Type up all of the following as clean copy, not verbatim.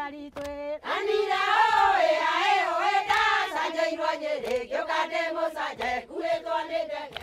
Saciari twe. Anira oe ae oe da saje ironyere kyokade mosaje kueto anedege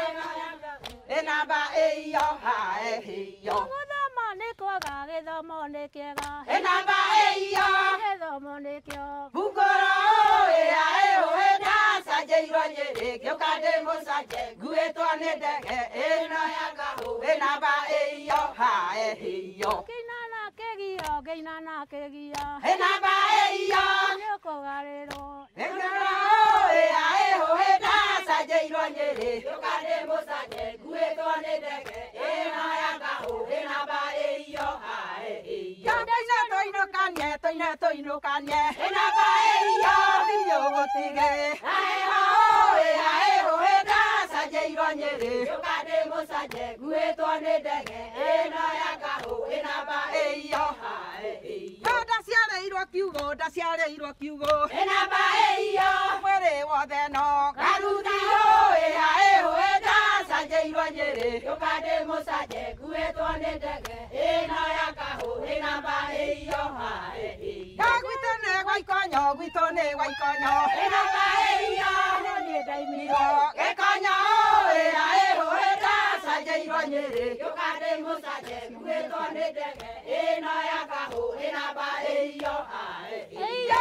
ena ba eyo ha eyo Githomo nĩ kwega, gĩthomo nĩ kĩega. ena ba eyo Gĩthomo nĩ kĩo. bukoro oe ae oe da saje ironyere kyokade mosaje kueto anedege ena yanga ho ena ba eyo ha eyo Kĩinana kĩgio, kĩinana kĩgio. ena ba eyo Nĩ ũkũgarĩrwo. Engara oe ae oe da saje ironyere kyokade mosaje kueto anedege ena yanga ho ena ba eyo ha eyo toinokanye ena ba eyo thirio gutige ae oe ae oe da saje ironyere kyokade mosaje kueto anedege ena yanga ho ena ba eyo ha eyo ndaciarĩirwo kiugo ena ba eyo mwĩrĩ wothe no Karuti oe ae oe da saje ironyere kyokade mosaje kueto anedege ena yanga ho ena ba eyo ha eyo gwitũ nĩ gwaikonyo gwitũ nĩ gwaikonyo ena ba eyo Nĩ ndaimiro. Gekonyo oe ae oe da saje ironyere kyokade mosaje kueto anedege ena yanga ho ena ba eyo ha eyo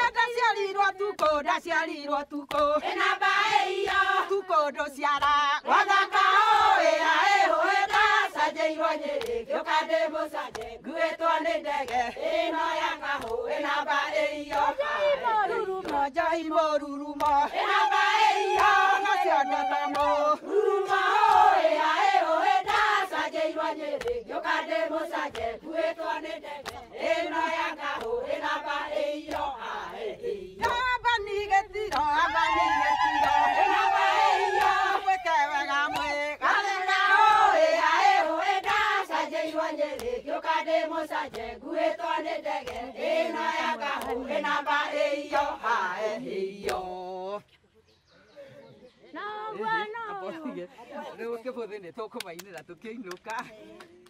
ndaciarirwo tukũ ena ba eyo tukũ ndũciara Wathaka oe ae oe da saje ironyere kyokade mosaje kueto anedege ena yanga ho ena ba eyo ha Rurumo. njai mũrurumo ena ba eyo nacio ndetamo Rurumo oe ae oe da saje ironyere kyokade mosaje kueto anedege ena yanga ho ena ba eyo ha eyo abani gĩtiro ena ba eyo mwĩke wega mwĩga Wathaka oe ae oe da saje ironyere kyokade mosaje kueto anedege ena yanga ho ena ba eyo ha eyo Na bwana. rĩu Kibuthi nĩ tũkũmainĩra tũkĩinũka